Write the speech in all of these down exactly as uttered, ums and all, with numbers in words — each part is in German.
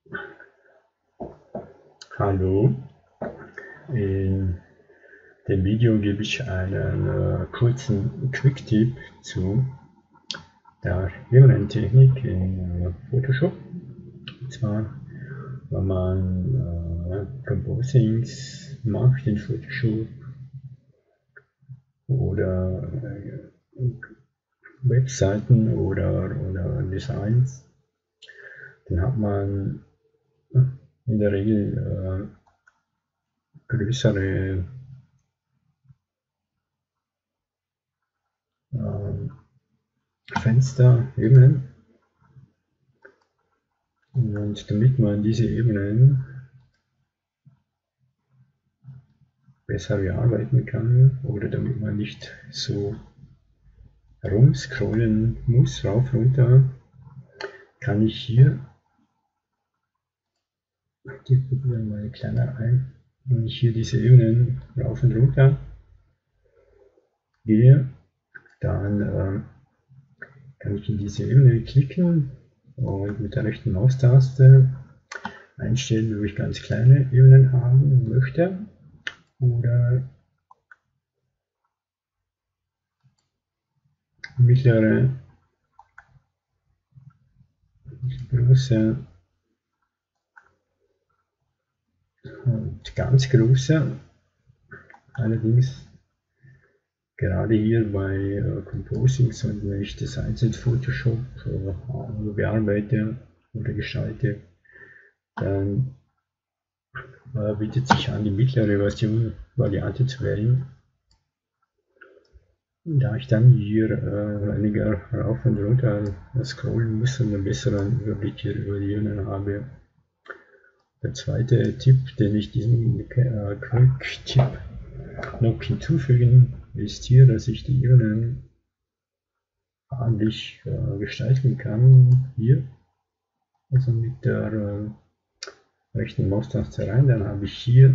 Hallo, in dem Video gebe ich einen äh, kurzen Quick-Tipp zu der Ebenentechnik in äh, Photoshop. Und zwar, wenn man äh, Composings macht in Photoshop oder äh, Webseiten oder, oder Designs, dann hat man in der Regel äh, größere äh, Fensterebenen. Und damit man diese Ebenen besser bearbeiten kann oder damit man nicht so rumscrollen muss, rauf, runter, kann ich hier, die probieren mal kleiner ein, wenn ich hier diese Ebenen rauf und runter gehe, dann äh, kann ich in diese Ebene klicken und mit der rechten Maustaste einstellen, ob ich ganz kleine Ebenen haben möchte oder mittlere, große und ganz große. Allerdings gerade hier bei äh, Composings und wenn ich Designs in Photoshop äh, bearbeite oder gestalte, dann äh, bietet sich an, die mittlere Version Variante zu wählen. Da ich dann hier äh, weniger rauf und runter scrollen muss und einen besseren Überblick hier über die Ebenen habe. Der zweite Tipp, den ich diesem äh, Quick-Tipp noch hinzufügen, ist hier, dass ich die Ebenen ordentlich äh, gestalten kann. Hier, also mit der äh, rechten Maustaste rein, dann habe ich hier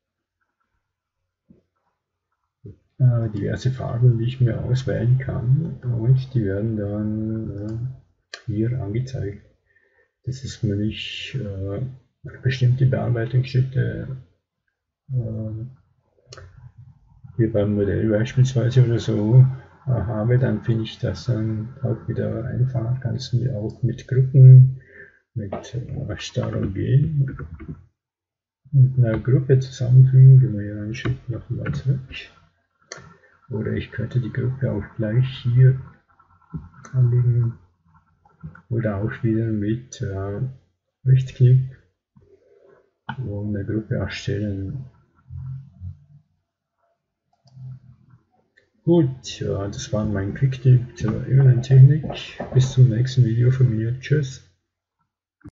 äh, diverse Farben, die ich mir auswählen kann und die werden dann äh, hier angezeigt. Das ist, wenn ich äh, bestimmte Bearbeitungsschritte äh, hier beim Modell beispielsweise oder so äh, habe, dann finde ich das dann auch wieder einfach. Kannst du auch mit Gruppen, mit äh, Start gehen, mit einer Gruppe zusammenfügen. Gehen wir hier einen Schritt nochmal zurück. Oder ich könnte die Gruppe auch gleich hier anlegen oder auch wieder mit äh, Rechtsklick und eine Gruppe erstellen. Gut, ja, das war mein Quick-Tipp zur Ebenentechnik. Bis zum nächsten Video von mir. Tschüss.